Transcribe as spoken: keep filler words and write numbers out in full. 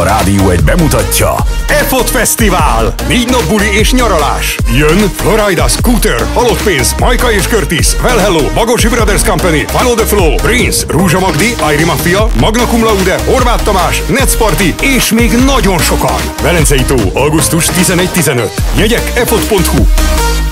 Rádió egy bemutatja. E-Fot Fesztivál! Négy nap buli és nyaralás. Jön Florida, Scooter, Halott Pénz, Majka és Curtis, Well Hello, Bagosi Brothers Company, Follow the Flow, Prince, Rúzsa Magdi, Airi Mafia, Magna Cum Laude, Horváth Tamás, Netz Party és még nagyon sokan. Velencei tó, augusztus tizenegy-tizenöt. Jegyek e fot pont hu.